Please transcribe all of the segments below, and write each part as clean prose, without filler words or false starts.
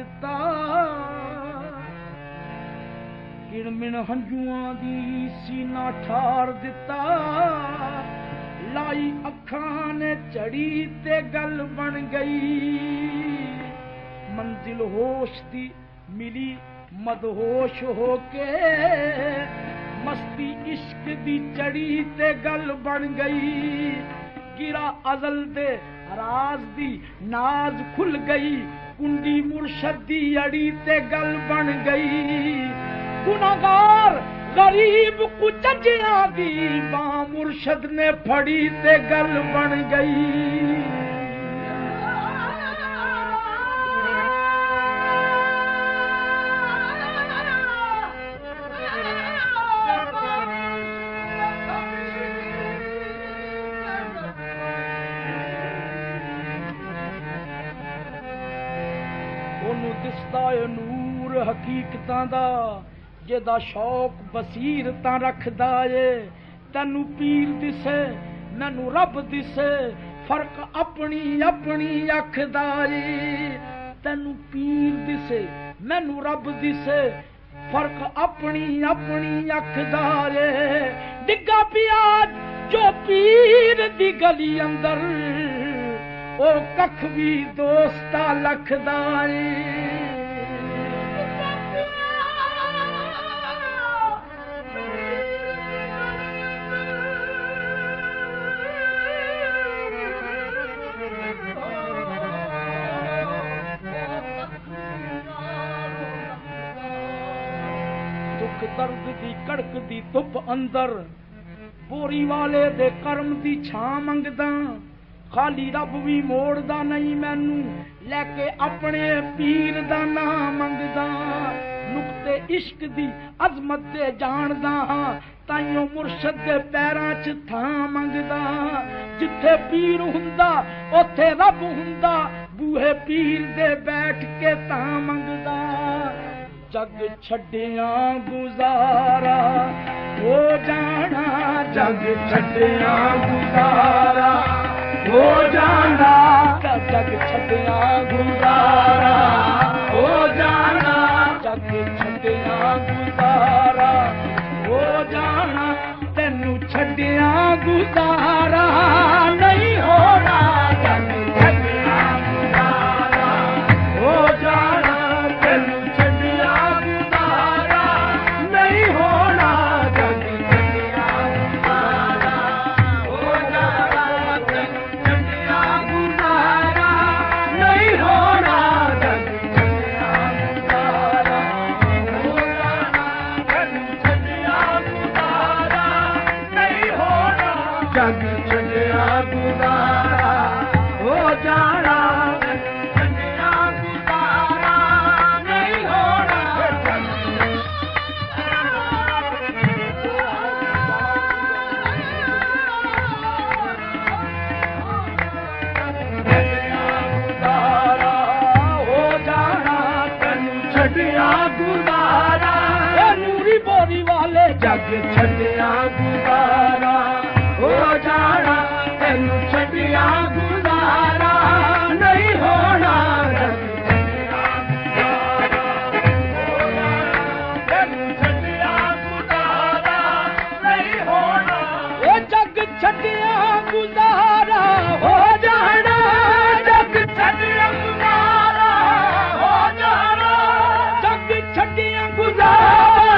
दिता किणमिण हंजुआं दी सीना ठार दिता लाई अखां ने चढ़ी ते गल बन गई मंजिल होश दी मिली मदहोश होके मस्ती इश्क दी चढ़ी ते गल बन गई गिरा अजल दे राज दी नाज खुल गई कुंडी मुर्शद दी अड़ी ते गल बन गई गुनाहगार गरीब कुचजिया दी बां मुर्शद ने फड़ी ते गल बन गई ओनू दिसदा ए नूर हकीकतां दा जेदा शौक बसीरतां रखदा ए तैनू पीर दिसे मैनू रब दिसे फर्क अपनी अपनी अखदा ए तैनू पीर दिसे मैनू रब दिसे फर्क अपनी अपनी अखदा ए डिग्गा पिया जो पीर दी गली अंदर ओ कख भी दोस्ता लखदा ए दर्द दी कड़क दी धुप अंदर बोरी वाले दे कर्म दी छां मंगदा खाली रब भी मोड़दा नहीं मैनू लैके अपने पीर दा नाम मंगदा नुक्ते इश्क दी अजमत दे जानदा हां ताइयों मुर्शद दे पैरां च थां मंगदा जिथे पीर हुंदा ओथे रब हुंदा बूहे पीर दे बैठ के तां मंगदा जग छड्डिया गुजारा हो जाना जग छड्डिया गुजारा हो जाना जग छड्डिया गुजारा हो जाना जग छड्डिया गुजारा हो जाना तैनू छड्डिया गुजारा नहीं होना जग छड्डिया गुजारा हो जाना तैनू जग छड्डिया गुजारा हो जाना तैनू छड्डिया गुजारा नहीं होना तैनू छड्डिया गुजारा नहीं होना जग छड्डिया गुजारा हो जाना जग छड्डिया गुजारा हो जाना जग छड्डिया गुजारा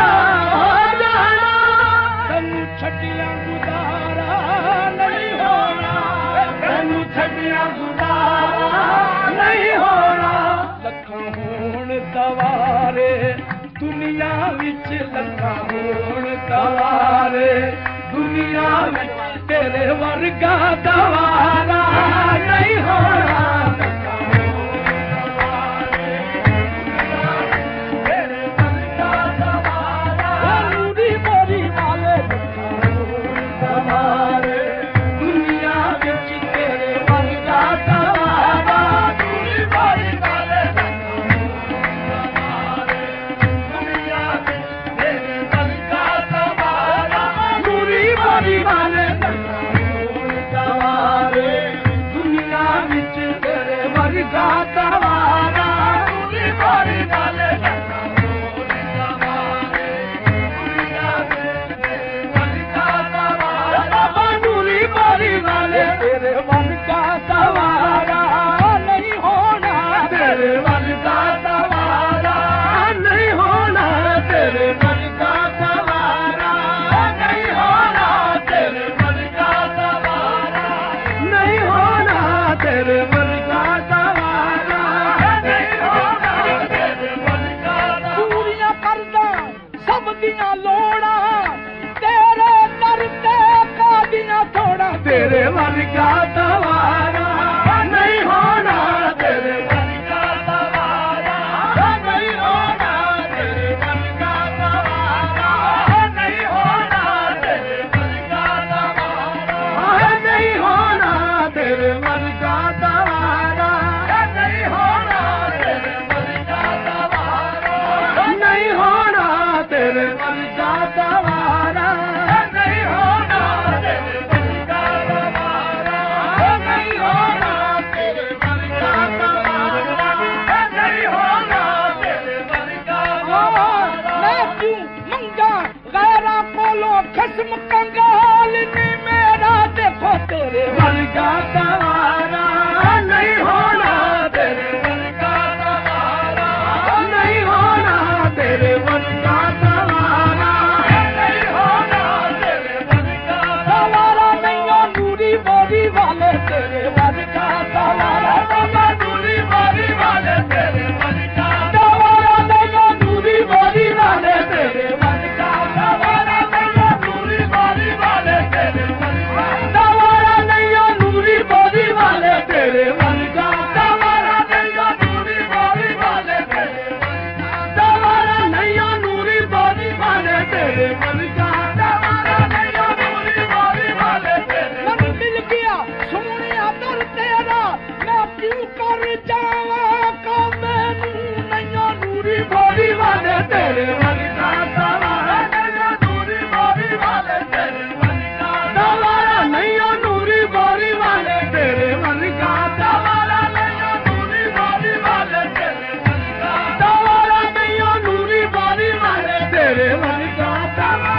छड्डिया गुजारा नहीं होना तैनू छड्डिया गुजारा नहीं होना लखां होण दवारे दुनिया विच लखां होण दवारे दुनिया विच तेरे वर्गा दवारा नहीं होना थोड़ा तेरे दर पे कादिया थोड़ा तेरे वर्गा दवारा नहीं होना तेरे वर्गा दवारा नहीं होना तेरे वर्गा दवारा नहीं होना तेरे वर्गा दवारा नहीं होना तेरे वर्गा दवारा नहीं होना तेरे वर्गा दवारा नहीं होना तेरे वर्गा दवारा नहीं होना तेरे वर्गा दवारा नहीं होना तेरे वर्गा दवारा नहीं होना तेरे वर्गा दवारा मैं क्यों मंगा गैरा कोलो खस्म कंगाल नी मेरा देखो तेरे वर्गा दवारा नहीं होना तेरे वर्गा दवारा नहीं होना तेरे वर्गा दवारा नहीं होना तेरे वर्गा दवारा नहीं हो नूरी बोरी वाले तेरे वर्गा दवारा बाबा नूरी बोरी वाले तेरे वर्गा दवारा नहीं हो नूरी बोरी वाले तेरे वर्गा दवारा नहीं हो नूरी बोरी वाले तेरे वर्गा दवारा नहीं हो नूरी बोरी वाले तेरे वर्गा दवारा नहीं हो नूरी बोरी वाले तेरे दवारा नहीं हो नूरी बोरी वाले तेरे वर्गा दवारा नहीं हो नूरी बोरी वाले तेरे मन मिल गया सोने दर तेरा मैं क्यों कर जावा का मैनू नहीं हो नूरी बोरी वाले तेरे वर्गा दवारा नहीं हो नूरी बोरी वाले तेरे वर्गा दवारा नहीं हो नूरी बोरी वाले तेरे वर्गा दवारा नहीं हो नूरी बोरी वाले तेरे वर्गा दवारा नहीं हो नूरी बोरी वाले तेरे वर्गा दवारा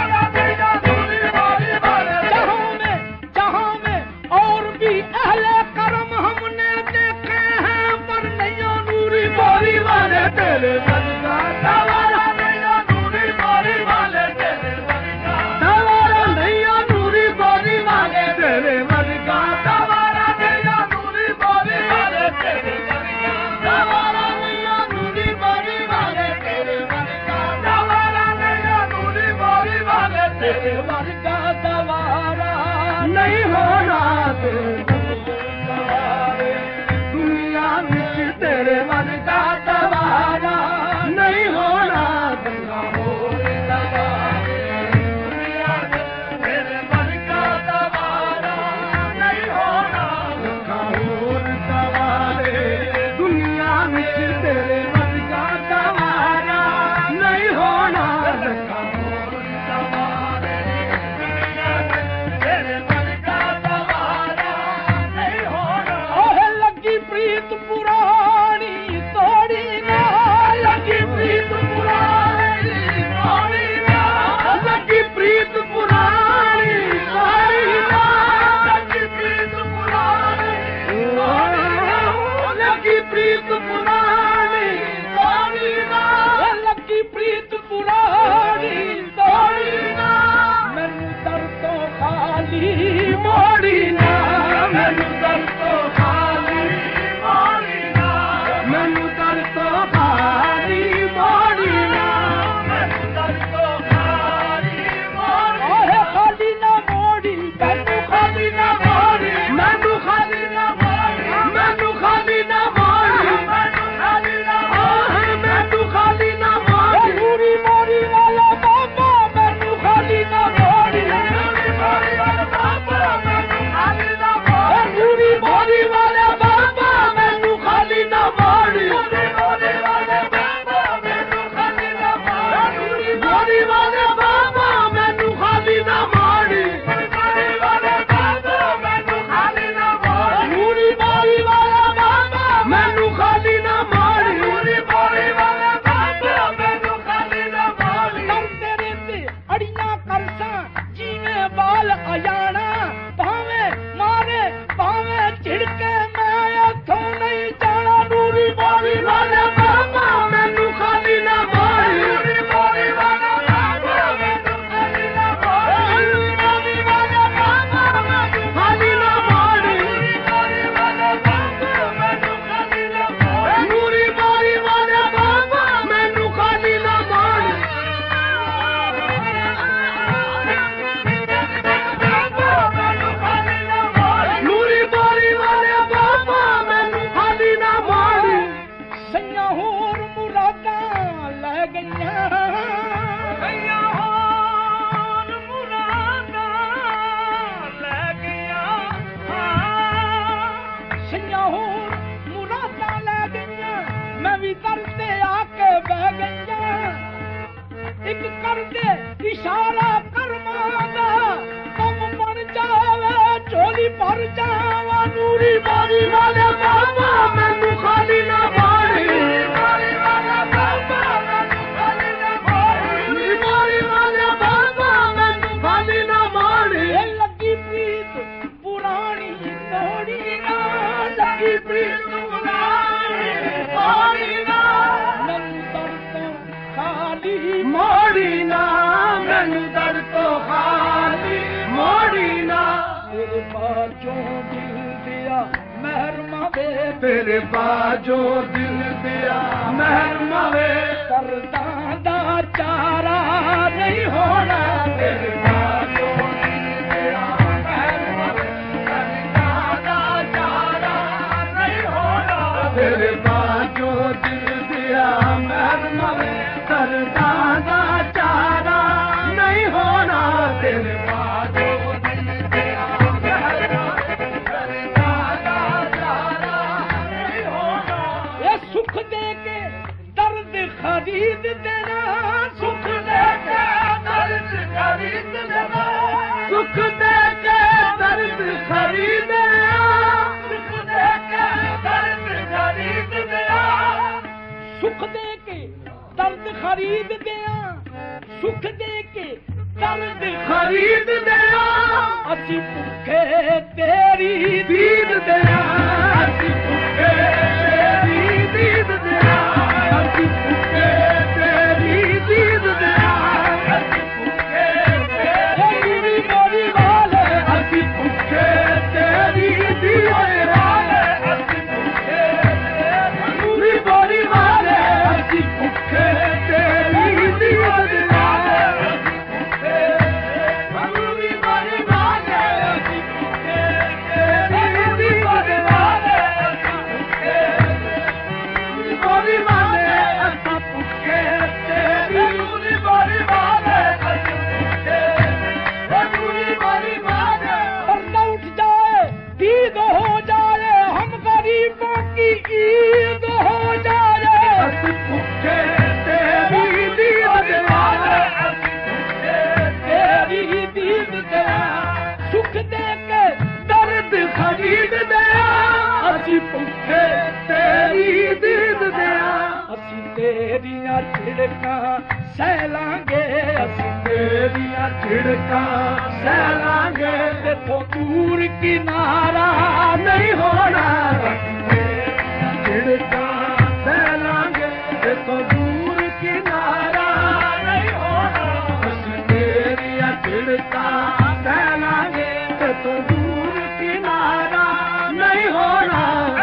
इशारा करमादा कम बन जावे झोली भर जावा नूरी बारी वाले बाबा मैनू खाली ना बाड़ी बारी वाले बाबा मैनू खाली ना बाड़ी बारी वाले बाबा मैनू खाली ना बाड़ी लगी प्रीत पुरानी तोड़ी ना लगी प्रीत पुरानी तोड़ी ना मैनू दर तो खाली मोड़ी ना मैनू दर तो खाली मोड़ी ना तेरे बाजों दिल दिया महरमा वे तेरे बाजों दिल दिया महरमा वे सरदां दा चारा नहीं होना तेरे बाजों दिल दिया महरमा वे सरदां दा चारा नहीं होना तेरे बाजों दिल दिया महरमा वे सरदां दा चारा नहीं होना तेरे बाजों दिल दिया सुख दे के दर्द खरीद देना सुख दे के दर्द खरीद देना सुख दे के दर्द खरीद देना सुख दे के दर्द खरीद देना सुख दे के दर्द खरीद देना सुख दे के दर्द खरीद देना असी भुखे तेरी दीद देना असी भुखे तेरी दीद देना असी भुखे तेरी दीद देना असी भुखे तेरी बोली वाले असी भुखे तेरी दीद वाले असी भुखे तेरी बोली वाले असी भुखे तेरी दीद वाले तेरियां छिड़कां सहलांगे असीं तेरियां छिड़कां सहलांगे तेथों दूर किनारा नहीं होना तेरियां छिड़कां सहलांगे तेथों दूर किनारा नहीं होना असीं तेरियां छिड़कां सहलांगे तेथों दूर किनारा नहीं होना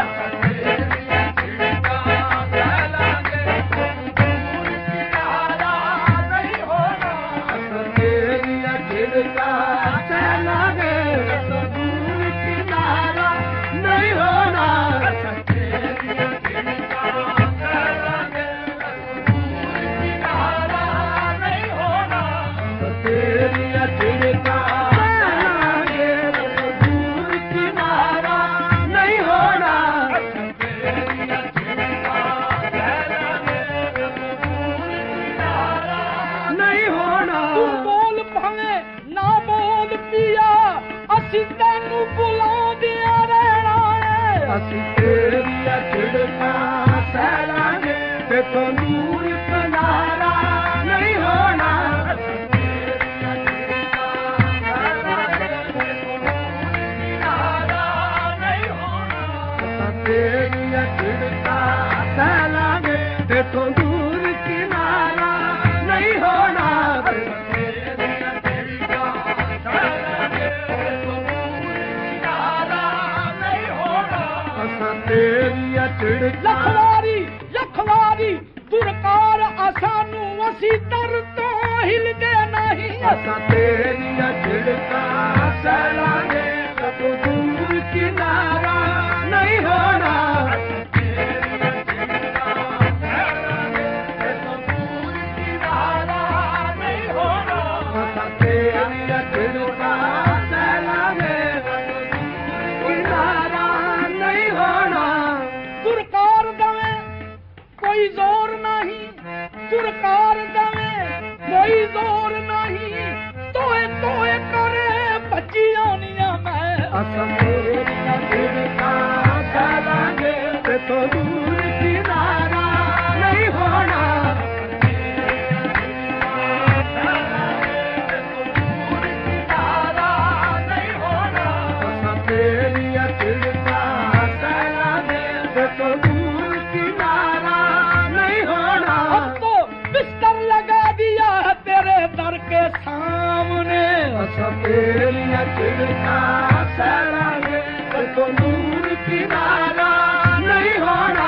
लखवारी लखवारी दुरकार असानू असी दर तो हिलदे नहीं असा तेरिया छिड़का सहलांगे कतो दूर किनारा नहीं होना तेरिया छिड़का सहलांगे किनारा नहीं होना दुरकार दवे कोई जोर नहीं दुरकार दवे कोई जोर नहीं असां तेरियां झिड़कां सहलांगे ते तो दूर किनारा नहीं होना असां तेरियां झिड़कां सहलांगे ते तो दूर किनारा नहीं होना अब तो बिस्तर लगा दिया है तेरे दर के सामने असां तेरियां झिड़कां सहलांगे ते तो दूर किनारा नहीं होना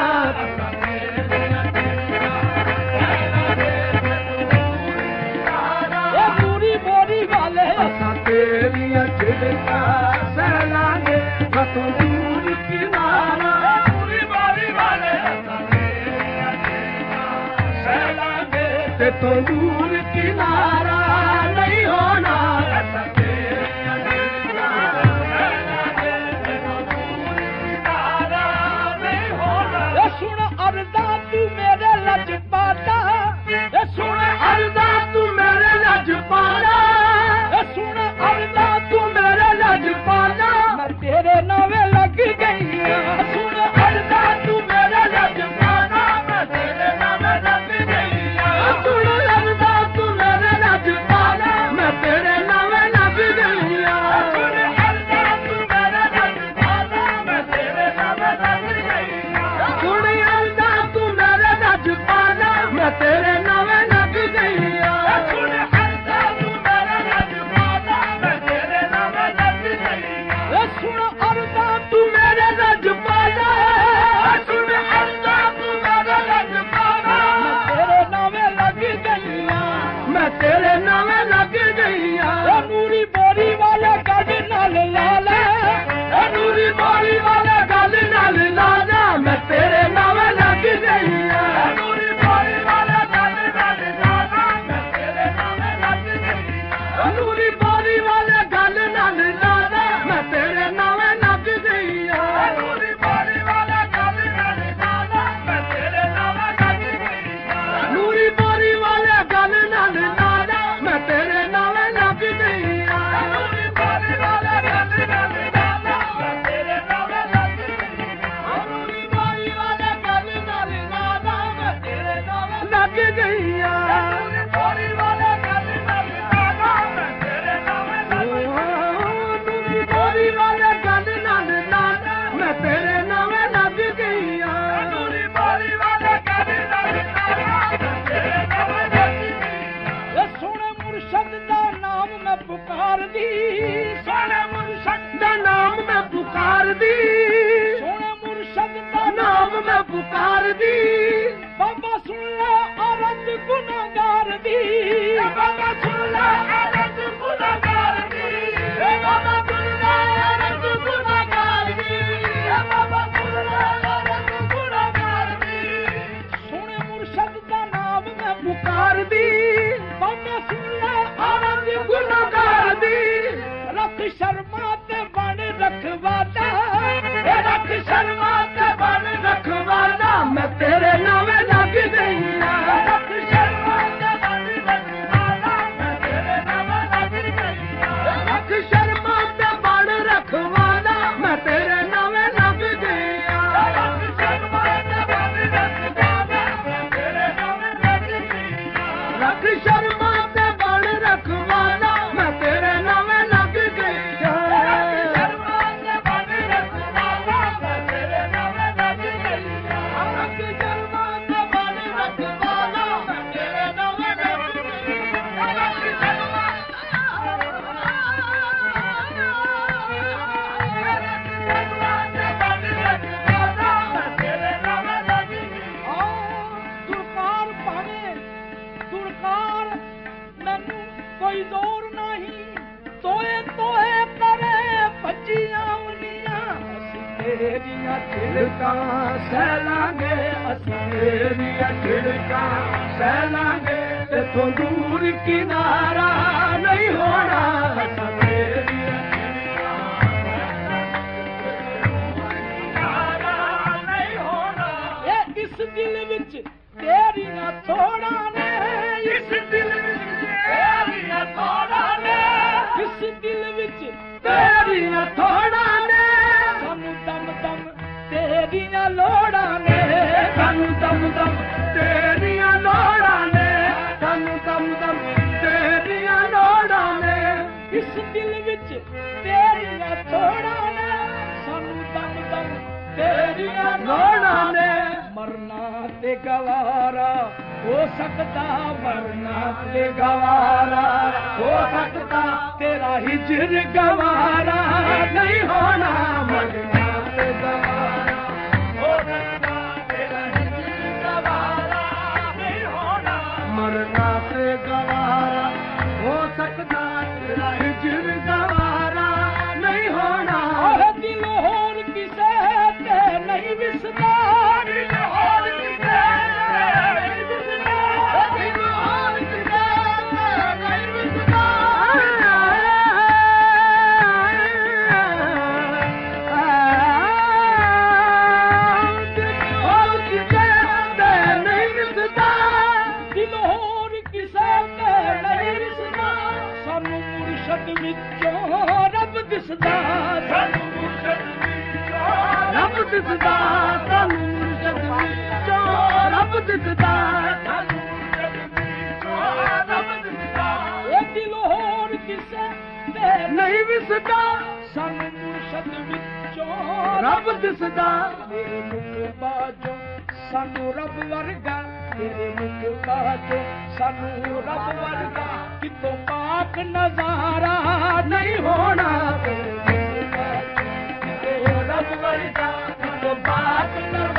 पूरी बोरी वाले असां तेरियां झिड़कां सहलांगे ते तो दूर किनारा पूरी बोरी वाले असां तेरियां झिड़कां सहलांगे ते तो दूर किनारा नहीं होना असां तेरियां झिड़कां सहलांगे ते तो दूर किनारा नहीं होना सुन अरदा तू मेरे लजपाला सुन अरदा तू मेरे लजपाला सुन अरदा तू मेरे लजपाला मैं तेरे नावे लग गई सुन अरदा तू मेरे लजपाला मैं तेरे नावे लग गई सुन अरदा तू मेरे लजपाला मैं तेरे नावे लग गई सुन अरदा तू मेरे लजपाला मैं तेरे नावे लग गई सुन अरदा तू मेरे लजपाला मैं तेरे नावे लग गई सुन अरदा तू मेरे लजपाला मैं तेरे नावे लग गई सुन अरदा तू मेरे लजपाला सुन अरदा तू मेरे लजपाला मैं तेरे नावे लग गई नूरी बोरी वाले गल नाल लाला नूरी बोरी वाले गल नाल लाला मैं तेरे नावे लग गई नूरी बोरी वाले गल नाल लाला मैं तेरे नावे लग गई नूरी बोरी वाले गल नाल लाला मैं तेरे नावे लग गई नूरी बोरी वाले गल नाल लाला मैं तेरे नावे लग गई नूरी बोरी वाले गल नाल लाला मैं तेरे नावे लग गई नूरी बोरी वाले गल नाल लाला मैं तेरे नावे लग गई नूरी बोरी वाले गल नाल लाला मैं तेरे नावे लग गई नूरी बोरी वाले गल नाल लाला मैं तेरे नावे लग गई नूरी बोरी वाले गल नाल लाला मैं तेरे नावे लग गई नूरी बोरी वाले गल नाल लाला मैं तेरे नावे लग गई सोने मुर्शद दा नाम मैं पुकार दी सोने मुर्शद दा नाम मैं पुकार दी सोने मुर्शद दा नाम मैं पुकार दी बाबा सुन ले औरत गुनाहगार दी बाबा सुन ले औरत गुनाहगार दी बाबा सुन ले औरत गुनाहगार दी बाबा सुन ले औरत गुनाहगार दी सोने मुर्शद दा नाम मैं पुकार दी बाबा सुन ले औरत गुनाहगार दी रख शर्मा ते बन रखवाला रख शर्मा ते बन रखवाला मैं तेरे नावे लग गई रख शर्मा ते बन रखवाला मैं तेरे नावे लग गई रख शर्मा ते बन रखवाला मैं तेरे नावे लग गई रख शर्मा ते बन रखवाला मैं तेरे नावे लग गई रख शर्मा ते बन रखवाला मैं तेरे नावे लग गई शर्मा ते बन रखवाला मैं तेरे नावे लग गई रख शर्मा ते बन रखवाला मैं तेरे नावे लग गई रख शर्मा ते बन रखवाला मैं तेरे नावे लग गई दुरकार पावे दुरकार मैनू कोई जोर नहीं तोए तोए करे भजियां उनियां असीं तेरियां झिड़कां सहलांगे असीं तेरियां झिड़कां सहलांगे तेथों दूर किनारा नहीं होना असीं तेरियां किनारा नहीं होना इस दिल विच तेरियां थोड़ा ने इस दिल विच तेरियां थोड़ा ने इस दिल विच तेरियां थोड़ा ਇਸ ਦਿਲ ਵਿੱਚ ਤੇਰੀਆਂ ਥੋੜਾਂ ਨੇ ਸਾਨੂੰ ਦਮ ਦਮ ਤੇਰੀਆਂ ਲੋੜਾਂ ਨੇ ਮਰਨਾ ਤੇ ਗਵਾਰਾ ਹੋ ਸਕਦਾ ਮਰਨਾ ਤੇ ਗਵਾਰਾ ਹੋ ਸਕਦਾ ਤੇਰਾ ਹਿਜਰ ਗਵਾਰਾ ਨਹੀਂ ਹੋਣਾ ਮਰਨਾ ਤੇ ਗਵਾਰਾ ਹੋ ਸਕਦਾ ਤੇਰਾ ਹਿਜਰ ਗਵਾਰਾ ਨਹੀਂ ਹੋਣਾ ਮਰਨਾ ਤੇ ਗਵਾਰਾ ਹੋ ਸਕਦਾ ਤੇਰਾ ਹਿਜਰ ਗਵਾਰਾ ਨਹੀਂ ਹੋਣਾ ਉਹ ਦਿਲ ਹੋਰ ਕਿਸੇ ਤੇ ਨਹੀਂ ਵਿਸਦਾ ਦਿਲ ਹੋਰ ਕਿਸੇ ਤੇ ਨਹੀਂ ਵਿਸਦਾ ਦਿਲ ਹੋਰ ਕਿਸੇ ਤੇ ਨਹੀਂ ਵਿਸਦਾ ਸਾਨੂੰ ਮੁਰਸ਼ਦ ਵਿੱਚੋਂ ਰੱਬ ਦਿਸਦਾ ਸਾਨੂੰ ਮੁਰਸ਼ਦ ਵਿੱਚੋਂ ਰੱਬ ਦਿਸਦਾ ਸਾਨੂੰ ਮੁਰਸ਼ਦ ਵਿੱਚੋਂ ਰੱਬ ਦਿਸਦਾ ਸਾਨੂੰ ਮੁਰਸ਼ਦ ਵਿੱਚੋਂ ਰੱਬ ਦਿਸਦਾ ਇਹ ਦਿਲ ਹੋਰ ਕਿਸੇ ਤੇ ਨਹੀਂ ਵਿਸਦਾ ਸਾਨੂੰ ਮੁਰਸ਼ਦ ਵਿੱਚੋਂ ਰੱਬ ਦਿਸਦਾ ਮੇਰੇ ਮੁਖ ਬਾਝੋਂ ਸਾਨੂੰ ਰੱਬ ਵਰਗਾ ਤੇਰੇ ਮੁਖ ਬਾਝੋਂ ਸਾਨੂੰ ਰੱਬ ਵਰਗਾ ਕਿਤੋਂ ਪਾਕ ਨਜ਼ਾਰਾ ਨਹੀਂ ਹੋਣਾ ਤੇਰੇ ਮੁਖ ਬਾਝੋਂ ਕਿਤੋਂ ਰੱਬ ਵਰਗਾ ਕਿਤੋਂ ਪਾਕ ਨਜ਼ਾਰਾ